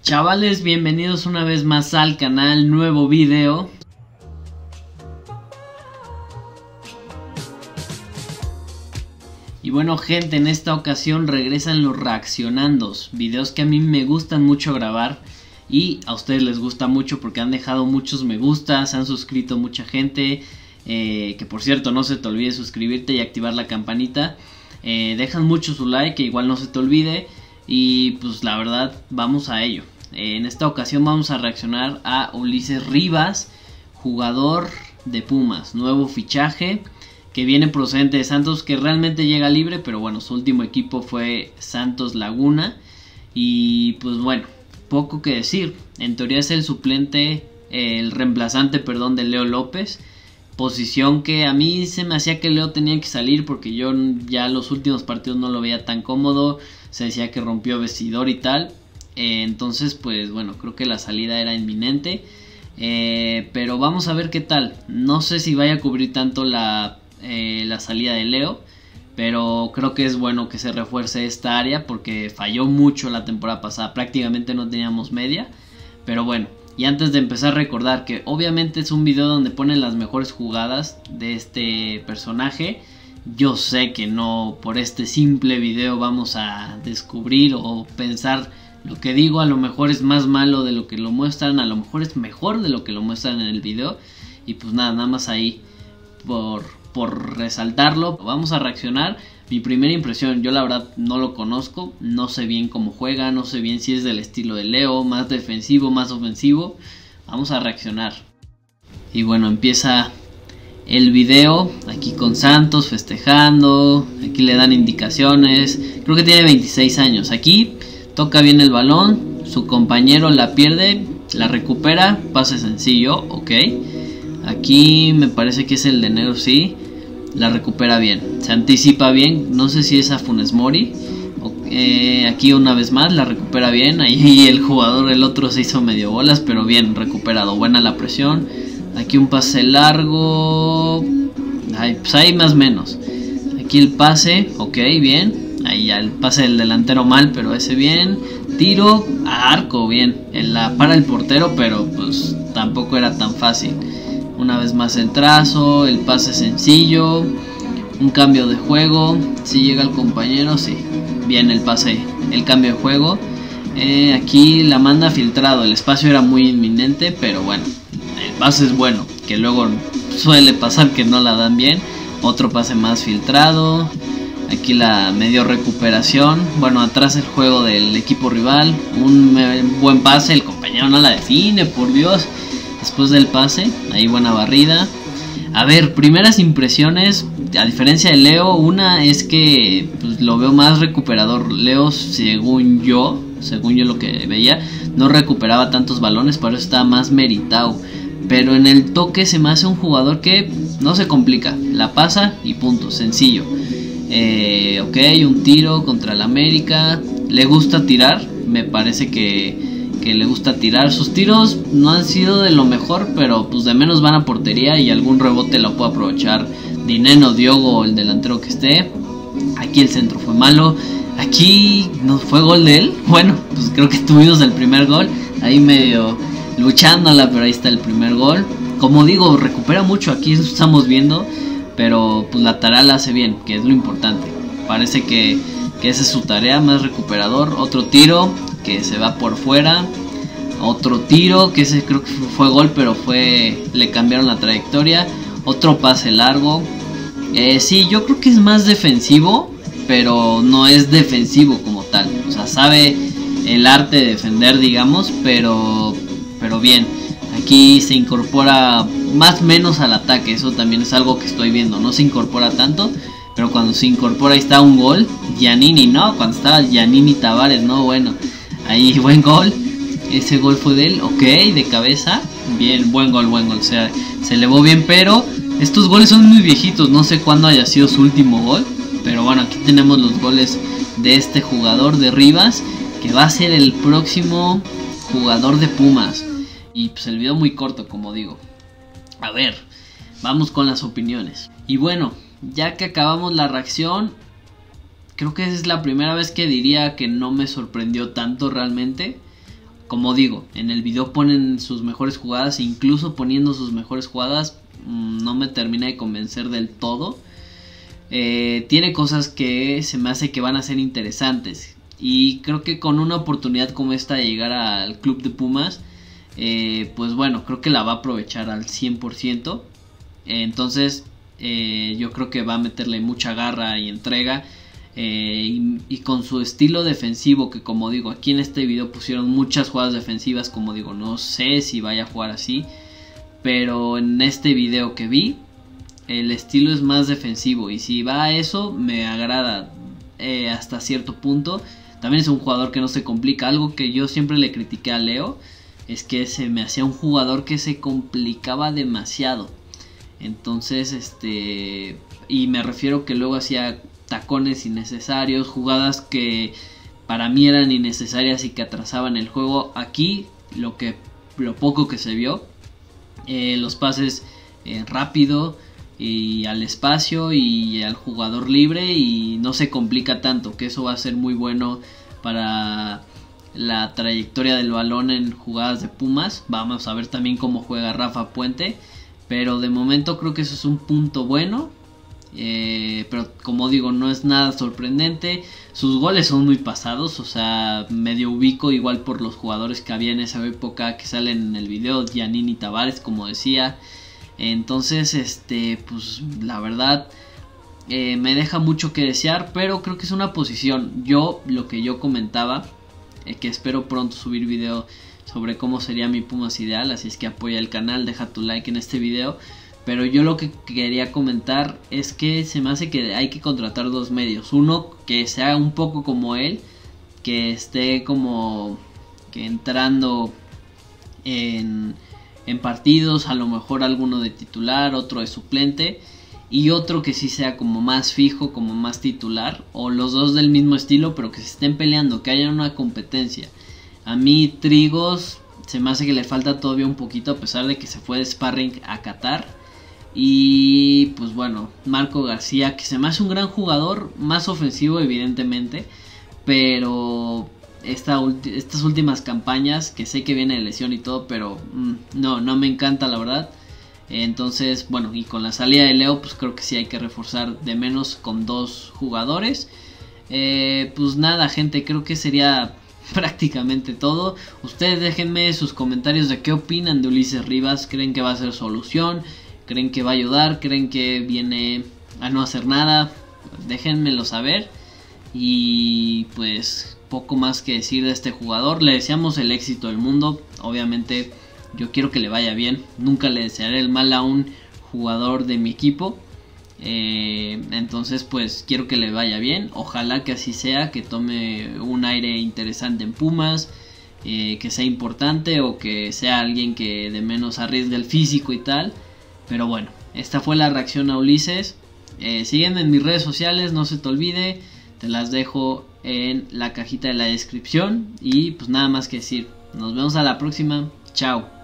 Chavales, bienvenidos una vez más al canal, nuevo video. Y bueno gente, en esta ocasión regresan los reaccionandos, videos que a mí me gustan mucho grabar y a ustedes les gusta mucho porque han dejado muchos me gusta, se han suscrito mucha gente, que por cierto no se te olvide suscribirte y activar la campanita, dejan mucho su like, que igual no se te olvide. Y pues la verdad vamos a ello. En esta ocasión vamos a reaccionar a Ulises Rivas, jugador de Pumas, nuevo fichaje que viene procedente de Santos, que realmente llega libre, pero bueno, su último equipo fue Santos Laguna. Y pues bueno, poco que decir, en teoría es el suplente, el reemplazante, perdón, de Leo López. Posición que a mí se me hacía que Leo tenía que salir porque yo ya los últimos partidos no lo veía tan cómodo, se decía que rompió vestidor y tal, entonces pues bueno, creo que la salida era inminente, pero vamos a ver qué tal. No sé si vaya a cubrir tanto la salida de Leo, pero creo que es bueno que se refuerce esta área porque falló mucho la temporada pasada, prácticamente no teníamos media, pero bueno. Y antes de empezar, recordar que obviamente es un video donde ponen las mejores jugadas de este personaje. Yo sé que no por este simple video vamos a descubrir o pensar lo que digo. A lo mejor es más malo de lo que lo muestran, a lo mejor es mejor de lo que lo muestran en el video. Y pues nada más ahí por resaltarlo. Vamos a reaccionar. Mi primera impresión, yo la verdad no lo conozco, no sé bien cómo juega, no sé bien si es del estilo de Leo, más defensivo, más ofensivo. Vamos a reaccionar. Y bueno, empieza el video, aquí con Santos festejando, aquí le dan indicaciones, creo que tiene 26 años, aquí toca bien el balón, su compañero la pierde, la recupera, pase sencillo, ok. Aquí me parece que es el de enero, sí. La recupera bien, se anticipa bien, no sé si es a Funes Mori. Aquí una vez más la recupera bien, ahí el jugador, el otro se hizo medio bolas, pero bien recuperado, buena la presión. Aquí un pase largo, pues ahí más o menos. Aquí el pase, ok, bien, ahí ya el pase del delantero mal, pero ese bien. Tiro a arco, bien, para el portero, pero pues tampoco era tan fácil. Una vez más el trazo, el pase sencillo, un cambio de juego, si llega el compañero, sí, bien el pase, el cambio de juego. Aquí la manda filtrado, el espacio era muy inminente, pero bueno, el pase es bueno, que luego suele pasar que no la dan bien. Otro pase más filtrado, aquí la medio recuperación, bueno, atrás el juego del equipo rival, un buen pase, el compañero no la define, por Dios. Después del pase, ahí buena barrida. A ver, primeras impresiones, a diferencia de Leo, una es que pues, lo veo más recuperador. Leo, según yo lo que veía, no recuperaba tantos balones, por eso estaba más meritado. Pero en el toque se me hace un jugador que no se complica, la pasa y punto, sencillo. Ok, un tiro contra el América, le gusta tirar, me parece que le gusta tirar. Sus tiros no han sido de lo mejor, pero pues de menos van a portería y algún rebote lo puede aprovechar Dineno, Diogo o el delantero que esté. Aquí el centro fue malo, aquí no fue gol de él. Bueno, pues creo que tuvimos el primer gol, ahí medio luchándola, pero ahí está el primer gol. Como digo, recupera mucho, aquí estamos viendo, pero pues la tarea la hace bien, que es lo importante. Parece que esa es su tarea, más recuperador. Otro tiro que se va por fuera, otro tiro que ese creo que fue gol, pero le cambiaron la trayectoria. Otro pase largo, sí, yo creo que es más defensivo, pero no es defensivo como tal, o sea, sabe el arte de defender, digamos, pero bien. Aquí se incorpora más o menos al ataque, eso también es algo que estoy viendo, no se incorpora tanto, pero cuando se incorpora ahí está un gol. Giannini, no, cuando estaba Giannini Tavares, no, bueno, ahí buen gol, ese gol fue de él, ok, de cabeza, bien, buen gol, o sea, se elevó bien, pero estos goles son muy viejitos, no sé cuándo haya sido su último gol, pero bueno, aquí tenemos los goles de este jugador de Rivas, que va a ser el próximo jugador de Pumas. Y pues el video muy corto, como digo. A ver, vamos con las opiniones. Y bueno, ya que acabamos la reacción, creo que es la primera vez que diría que no me sorprendió tanto realmente. como digo, en el video ponen sus mejores jugadas, e incluso poniendo sus mejores jugadas no me termina de convencer del todo. Tiene cosas que se me hace que van a ser interesantes, y creo que con una oportunidad como esta de llegar al club de Pumas, pues bueno, creo que la va a aprovechar al 100%. Entonces yo creo que va a meterle mucha garra y entrega, y con su estilo defensivo, que como digo, aquí en este video pusieron muchas jugadas defensivas, como digo, no sé si vaya a jugar así, pero en este video que vi, el estilo es más defensivo, y si va a eso me agrada hasta cierto punto. También es un jugador que no se complica. Algo que yo siempre le critiqué a Leo es que se me hacía un jugador que se complicaba demasiado. Entonces y me refiero que luego hacía tacones innecesarios, jugadas que para mí eran innecesarias y que atrasaban el juego. Aquí lo poco que se vio, los pases rápido y al espacio y al jugador libre, y no se complica tanto, que eso va a ser muy bueno para la trayectoria del balón en jugadas de Pumas. Vamos a ver también cómo juega Rafa Puente, pero de momento creo que eso es un punto bueno. Pero como digo, no es nada sorprendente. Sus goles son muy pasados, o sea, medio ubico igual por los jugadores que había en esa época que salen en el video, Giannini, Tavares, como decía. Entonces pues la verdad me deja mucho que desear, pero creo que es una posición. Lo que yo comentaba, que espero pronto subir video sobre cómo sería mi Pumas ideal, así es que apoya el canal, deja tu like en este video. Pero yo lo que quería comentar es que se me hace que hay que contratar dos medios. Uno que sea un poco como él, que esté como que entrando en partidos, a lo mejor alguno de titular, otro de suplente, y otro que sí sea como más fijo, como más titular, o los dos del mismo estilo, pero que se estén peleando, que haya una competencia. A mí Trigos se me hace que le falta todavía un poquito, a pesar de que se fue de sparring a Qatar. Y pues bueno, Marco García, que se me hace un gran jugador, más ofensivo evidentemente, pero estas últimas campañas, que sé que viene de lesión y todo, pero no me encanta la verdad. Entonces bueno, y con la salida de Leo, pues creo que sí hay que reforzar de menos con dos jugadores. Pues nada gente, creo que sería prácticamente todo. Ustedes déjenme sus comentarios de qué opinan de Ulises Rivas. ¿Creen que va a ser solución? ¿Creen que va a ayudar? ¿Creen que viene a no hacer nada? Déjenmelo saber. Y pues poco más que decir de este jugador. Le deseamos el éxito del mundo. Obviamente yo quiero que le vaya bien. Nunca le desearé el mal a un jugador de mi equipo. Entonces pues quiero que le vaya bien. Ojalá que así sea, que tome un aire interesante en Pumas, que sea importante, o que sea alguien que de menos arriesgue el físico y tal. Pero bueno, esta fue la reacción a Ulises. Sígueme en mis redes sociales, no se te olvide. Te las dejo en la cajita de la descripción. Y pues nada más que decir. Nos vemos a la próxima. Chao.